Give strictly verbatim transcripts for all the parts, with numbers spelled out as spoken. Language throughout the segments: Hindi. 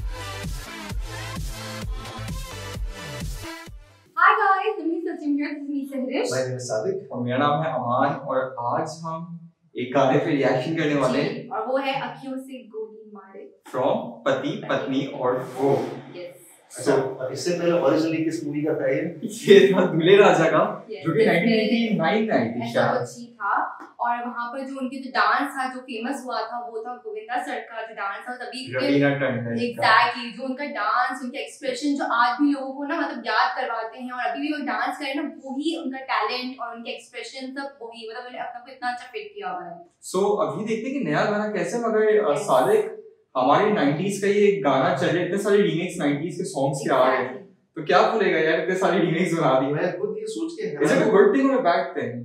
Hi guys, I'm Sachin here. This is me Sahrish. My name is Sadik. और मेरा नाम है अमान और आज हम एक गाने पे रिएक्शन करने वाले हैं और वो है अखियों से गोली मारे फ्रॉम पति पत्नी और वो। अच्छा, इससे पहले ओरिजिनली किस मूवी का था ये? ये था दूल्हे राजा का, yes, जो कि नाइनटीन एटी नाइन में आई थी शायद। ऐसा कुछ था। और वहाँ पर जो उनके जो डांस था जो फेमस हुआ था वो था गोविंदा सर का जो डांस था तभी रवीना टंडन। एग्जैक्टली, जो उनका डांस, उनका एक्सप्रेशन जो आज भी लोगों को ना मतलब याद करवाते हैं और अभी भी वो डांस करें ना, वही उनका टैलेंट और उनके एक्सप्रेशन सब वही, मतलब उन्होंने अपना को इतना अच्छा फिट किया हुआ है। सो अभी देखते हैं कि नया गाना कैसे, मगर सादिक हमारे नाइनटीज का ये गाना चल रहा है, इतने सारे रीमेक्स नाइनटीज के सॉन्ग्स के आ रहे हैं, तो क्या बोलेगा यार इतने सारे रीमेक्स बना दिए। मैं खुद ये सोच के is it a good thing और अ बैड थिंग?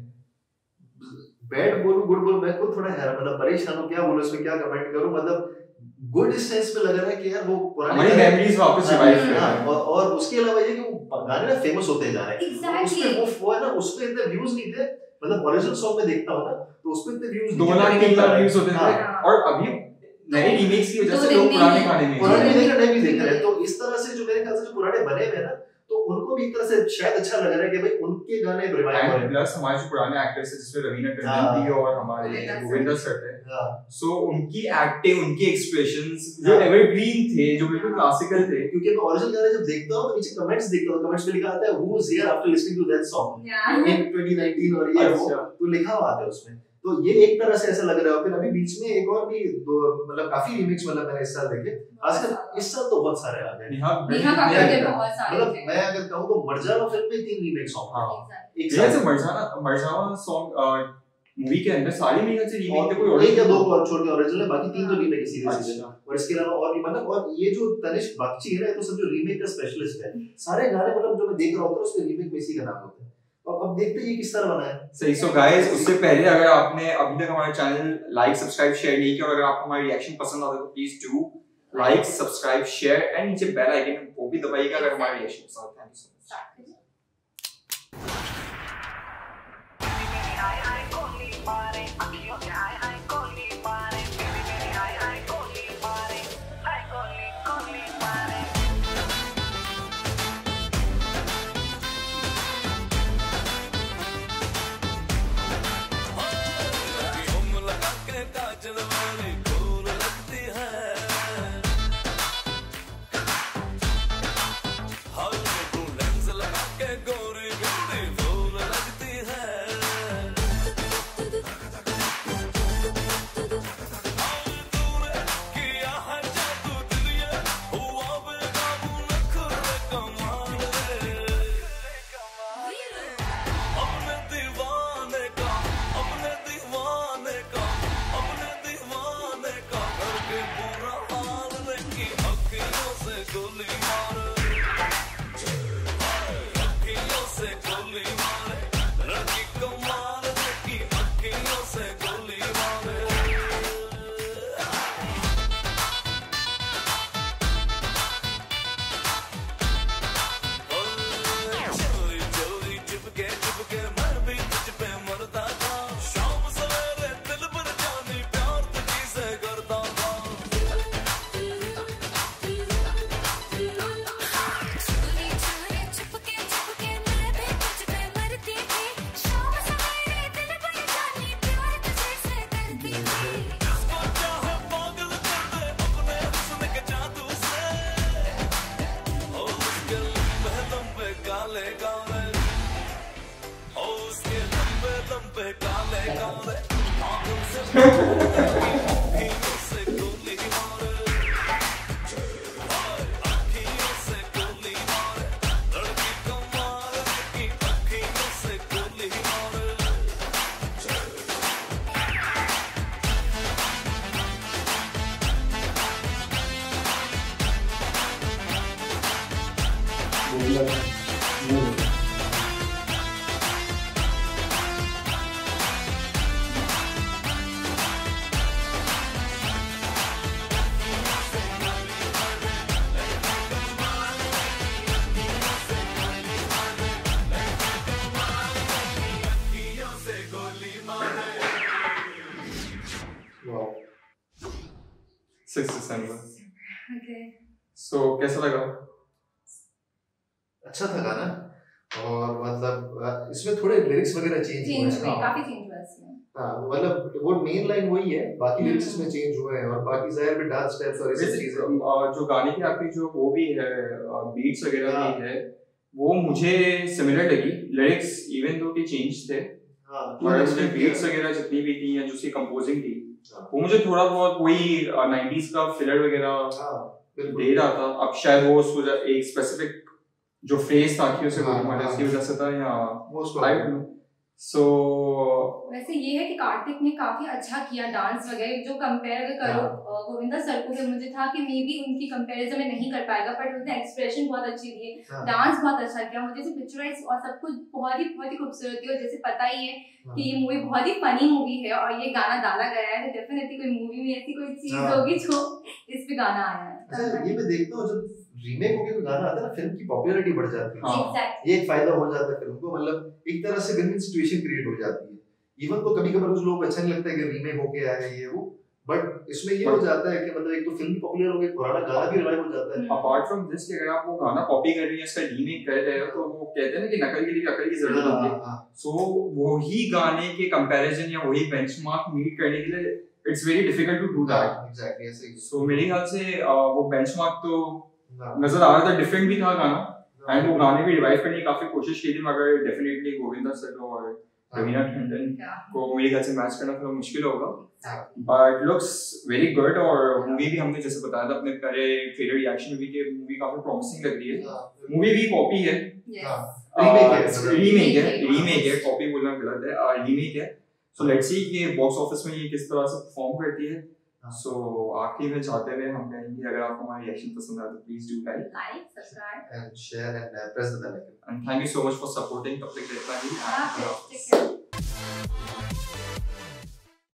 बैड बोलूं गुड बोलूं, मैं खुद थोड़ा हैरान मतलब परेशान हूं, क्या बोलूं इसमें, क्या कमेंट करूं। मतलब गुड इस सेंस में लग रहा है कि यार वो पुरानी मेमोरीज वापस रिवाइव कर रहा है, और और उसके अलावा ये कि वो गाने ना फेमस होते जा रहे हैं। Exactly. उसमें वो वो है ना, उसमें इतने व्यूज नहीं थे, मतलब ओरिजिनल सॉन्ग में देखता हूं ना तो उसमें इतने व्यूज दो लाख तीन लाख व्यूज होते थे, और अभी नए रीमेक्स की वजह से लोग पुराने गाने में पुराने देख रहे भी देख रहे हैं। तो इस तरह से जो मेरे ख्याल से जो पुराने बने हुए हैं ना, तो उनको भी एक तरह से शायद अच्छा लग रहा है कि भाई उनके गाने रिवाइव हो रहे हैं। प्लस हमारे जो पुराने एक्टर्स हैं जिसमें रवीना टंडन थी और हमारे गोविंदा सर थे, सो उनकी एक्टिंग, उनके एक्सप्रेशंस जो एवरग्रीन थे, जो बिल्कुल क्लासिकल थे। क्योंकि मैं ओरिजिनल गाने जब देखता हूं तो नीचे कमेंट्स देखता हूं, कमेंट्स में लिखा आता है who is here after listening to that song in twenty nineteen, और ये वो तो लिखा हुआ आता है उसमें। तो ये एक तरह से ऐसा लग रहा है। फिर अभी बीच में एक और भी दो मतलब काफी रीमिक्स मतलब मैंने इस साल देखे, आजकल इस साल तो बहुत सारे आ गए। नेहा नेहा कक्कड़ के बहुत सारे मतलब थे। मैं अगर कहूं तो मरजावा फिल्म में तीन रीमेक सॉन्ग हां, एक साथ से मरजावा मरजावा सॉन्ग मूवी के अंदर सारी मेरे से रीमेक थे, कोई और एक या दो और छोड़ के ओरिजिनल है, बाकी तीन तो रीमेक ही सीधे सीधे। अच्छा। और इसके अलावा और भी मतलब, और ये जो तनिष्क बागची है ना, तो सब जो रीमेक का स्पेशलिस्ट है, सारे गाने मतलब जो मैं देख रहा होता हूं उसके रीमेक में इसी का नाम होता है। अब अब देखते हैं ये किस तरह बना है। सही। सो गाइस, उससे पहले अगर आपने अभी तक हमारा चैनल लाइक सब्सक्राइब शेयर नहीं किया और अगर आपको हमारी रिएक्शन पसंद आता है तो please do like subscribe share and नीचे बेल आइकन वो भी दबाइएगा अगर हमारा रिएक्शन पसंद आता है। Thank you so much. Okay. So कैसा लगा? अच्छा था गाना, और मतलब इसमें थोड़े लिरिक्स वगैरह चेंज हुए चेंज हैं। हुए, काफी चेंज हुआ इसमें। हाँ, मतलब वो मेन लाइन वही है, बाकी लिरिक्स इसमें चेंज हुए हैं, और बाकी जाहिर में डांस स्टेप्स और ये सब चीजें। जो गाने की आपकी जो वो भी है बीट्स वगैरह भी है, वो मुझे सिमिलर लगी। लिरिक्स इवन दो के चेंज थे, और उसमें बीट्स वगैरह जितनी भी थी या जो उसकी कंपोजिंग थी, वो मुझे थोड़ा बहुत वही नाइंटीज़ का फिलर वगैरह दे रहा था। अब शायद वो उसको एक स्पेसिफिक जो फ्रेज था कि उसे बोलने वाले उसकी वजह से था, या आई डोंट नो। सो वैसे ये है कि कार्तिक ने काफी अच्छा किया डांस वगैरह, जो कंपेयर अगर करो गोविंदा सर को, मुझे था कि मे बी उनकी कंपैरिजन में नहीं कर पाएगा, बट उसने एक्सप्रेशन बहुत अच्छी दिए, डांस बहुत अच्छा किया, मुझे से पिक्चराइज और सब कुछ बहुत ही बहुत ही खूबसूरत थी। और जैसे पता ही है कि ये मूवी बहुत ही फनी मूवी है, और ये गाना डाला गया है, तो डेफिनेटली कोई मूवी में ऐसी कोई चीज होगी जो इस पे गाना आया है। अच्छा, ये मैं देखता हूँ जब रीमेक होके कोई गाना आता है ना, फिल्म की पॉपुलैरिटी बढ़ जाती है। Exactly. ये एक फायदा हो जाता है फिल्म को, मतलब एक तरह से विन-विन सिचुएशन क्रिएट हो जाती है। इवन तो कभी कभार कुछ लोगों को अच्छा नहीं लगता है कि रीमेक होके आया है ये वो, बट इसमें ये हो जाता है कि मतलब एक तो फिल्म भी पॉपुलर हो गई, पुराना गाना भी रिवाइव हो जाता है। अपार्ट फ्रॉम दिस कि अगर आप वो गाना कॉपी कर रहे हैं, इसका रीमेक कर रहे हो, तो वो कहते हैं ना कि नकल के लिए अकल की जरूरत होती है। सो वही गाने के कंपैरिजन या वही बेंचमार्क मीट करने के लिए it's very difficult to do that. Exactly ऐसे ही। सो मेरे ख्याल से वो बेंचमार्क तो नजर आ रहा था, डिफरेंट भी था गाना, एंड वो गाने भी रिवाइव करने की काफी कोशिश की थी, मगर डेफिनेटली गोविंदा सर और रवीना टंडन को मेरे ख्याल से मैच करना थोड़ा मुश्किल होगा, बट लुक्स वेरी गुड। और मूवी भी हमने जैसे बताया था अपने पहले ट्रेलर रिएक्शन में भी कि मूवी काफी प्रॉमिसिंग लग रही है। मूवी भी कॉपी है, रीमेक है, रीमेक है, कॉपी बोलना गलत है, रीमेक है। सो लेट्स सी कि बॉक्स ऑफिस में ये किस तरह से परफॉर्म करती है। सो आखिरी में चाहते हुए हम कहेंगे अगर आपको हमारा रिएक्शन पसंद आया तो please do like like subscribe and share and press the bell icon. And thank you so much for supporting. तब तक देखता रहिए।